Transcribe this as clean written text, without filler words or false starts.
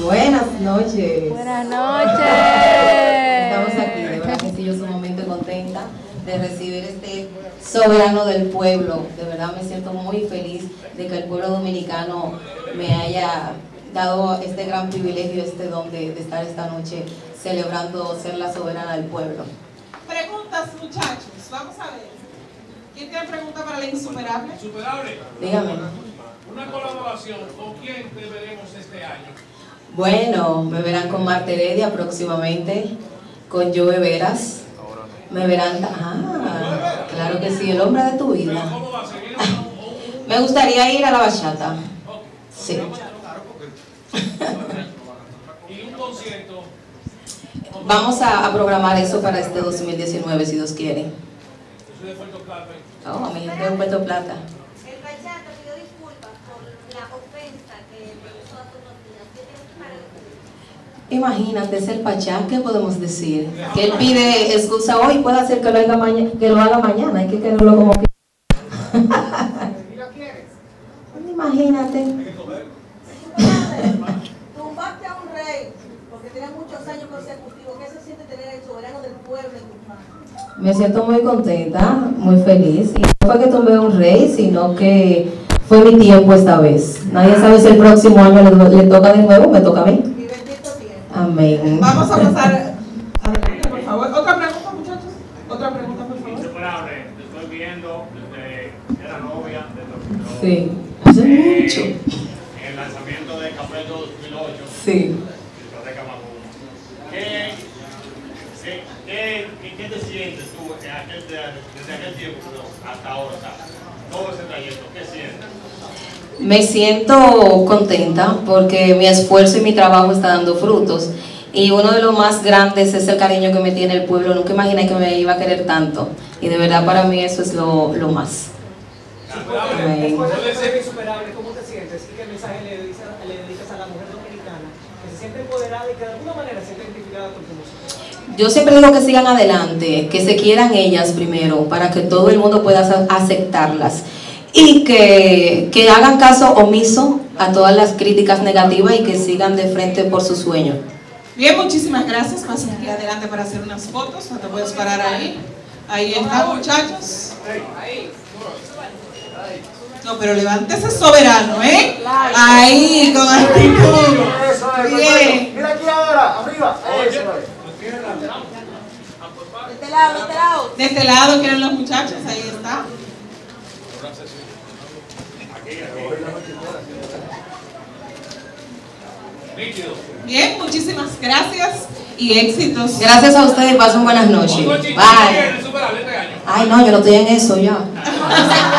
Buenas noches. Buenas noches. Estamos aquí, de verdad que sí, yo sumamente contenta de recibir este soberano del pueblo. De verdad me siento muy feliz de que el pueblo dominicano me haya dado este gran privilegio, este don de estar esta noche celebrando ser la soberana del pueblo. Preguntas, muchachos, vamos a ver. ¿Quién tiene pregunta para la insuperable? Insuperable. Dígame. Una colaboración, ¿con quién te veremos este año? Bueno, me verán con Marta Heredia próximamente, con Joe Veras. Me verán, claro que sí, el hombre de tu vida. ¿Cómo va a seguir? Me gustaría ir a la bachata. Sí. ¿Y un concierto? Vamos a programar eso para este 2019, si Dios quiere. Yo soy de Puerto Plata. Oh, mi gente de Puerto Plata. El bachata pidió disculpas por la ofensa que le hizo a sus noticias. ¿Qué tienes para decir? Imagínate, es el Pachá, ¿qué podemos decir? Que él pide excusa hoy, puede ser que lo haga mañana, hay que quererlo como que... Imagínate. Tumbaste a un rey, porque tiene muchos años consecutivos. ¿Qué se siente tener el soberano del pueblo en tus manos? Me siento muy contenta, muy feliz. Y no fue que tumbé a un rey, sino que fue mi tiempo esta vez. Nadie sabe si el próximo año le toca de nuevo, me toca a mí. Mi bendito tiempo. Amén. Vamos a pasar. Adelante, por favor. Otra pregunta, muchachos. Otra pregunta, por favor. Insuperable, te estoy viendo desde que era novia de los Sí, hace mucho. En el lanzamiento de Café 2008. Sí. Discoteca Magoo. ¿Qué te sientes tú desde aquel tiempo hasta ahora? Todo ese trayecto, ¿qué sientes? Me siento contenta porque mi esfuerzo y mi trabajo está dando frutos. Y uno de los más grandes es el cariño que me tiene el pueblo. Nunca imaginé que me iba a querer tanto. Y de verdad para mí eso es lo más. Amén. Después de ser insuperable, ¿cómo te sientes? ¿Y qué mensaje le dedicas a la mujer dominicana que se siente empoderada y que de alguna manera se siente identificada con tu música? Yo siempre digo que sigan adelante, que se quieran ellas primero, para que todo el mundo pueda aceptarlas. Y que hagan caso omiso a todas las críticas negativas y que sigan de frente por su sueño. Bien, muchísimas gracias. Pasen aquí adelante para hacer unas fotos. No te puedes parar ahí. Ahí están, muchachos. No, pero levántese soberano, ¿eh? Ahí, con actitud. Bien. Mira aquí ahora, arriba. Eso es. De este lado, de este lado. De este lado quieren los muchachos. Ahí está. Bien, muchísimas gracias y éxitos. Gracias a ustedes, pasen buenas noches. Bye. Ay, no, yo no estoy en eso ya.